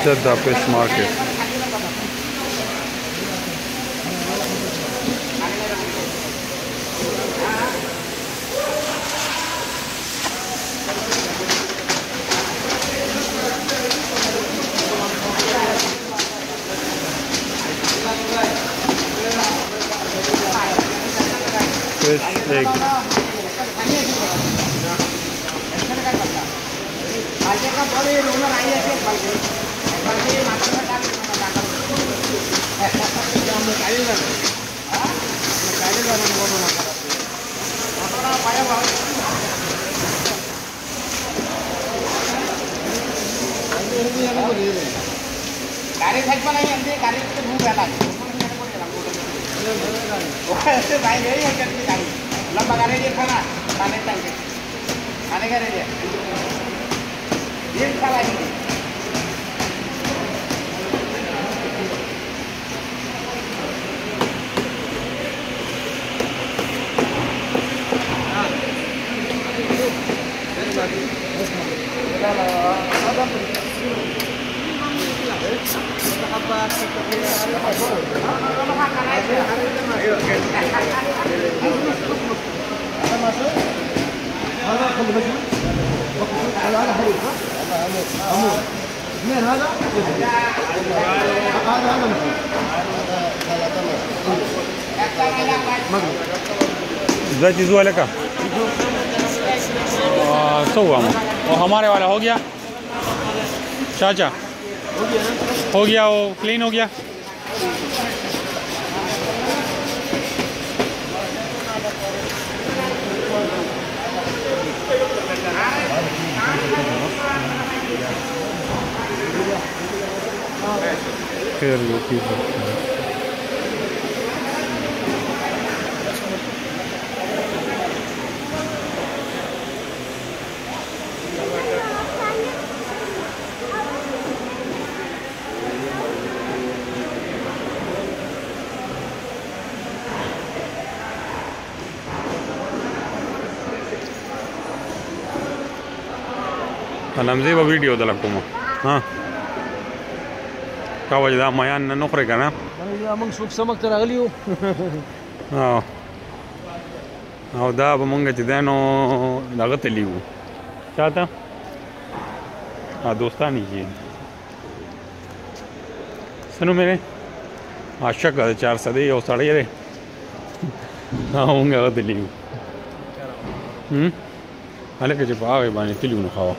Jeddah Fish Market. Fish egg. लंबा गाड़ी खाना खाने टाइम खाने का रेडी ये खा लाएंगे चीज़ वाले का 100 हुआ और हमारे वाला हो गया चाचा हो गया वो क्लीन हो गया फिर ये चीज़ Alamzi ba video dala kuma ha ka wajda mayan na nokre kana among sup samak taragliu او دا به مونږ چې دانو دغه ته لیو چاته دوستانی کې سنو مې عاشق 400 یو سړی دی مونږ هغه ته لیو هلکه چې په هغې باندې تلیو نو خوا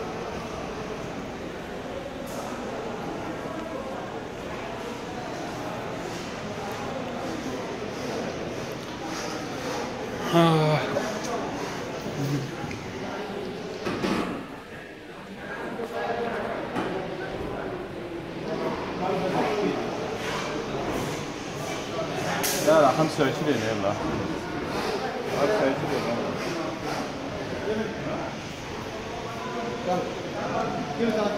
لا لا 25 يلا 25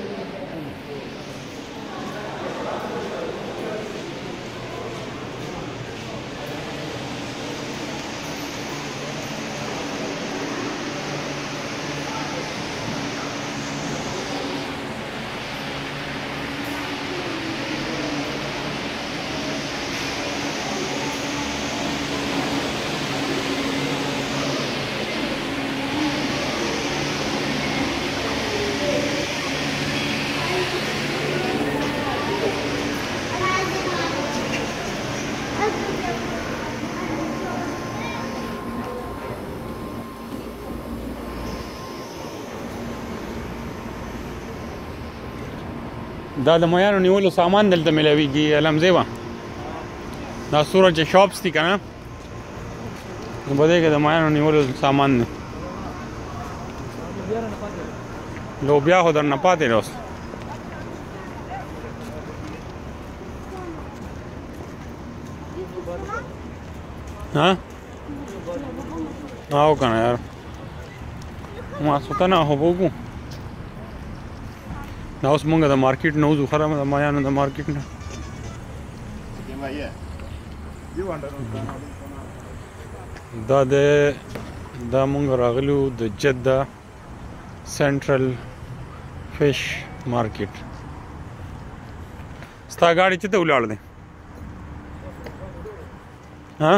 دا د مویانو نیولو سامان دلته ملاویږي علمزی وا دا سورج شاپس دي کنه نو بده کې د مویانو نیولو سامان نه لوبیا خو در نه پاتې راوس ها او کنه یار ما سوتنه هو وګو دا اوس مونږ د مارکیټ نه وځو خراب د مایانو د مارکیټ نه دا مونږ راغلو د جده سنټرل فش مارکیټ ستا ګاډي چې ته ولاړ دی ها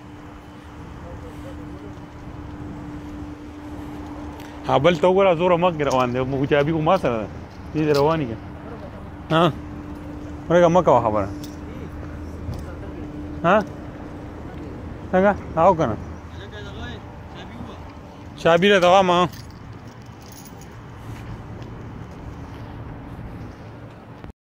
بل ته وګوره زوره مخکې روان دی چابي خو ما سره ده دې دې روانې که ها ورګه مه کوه خبره ها څنګه او که نه چابي راته واما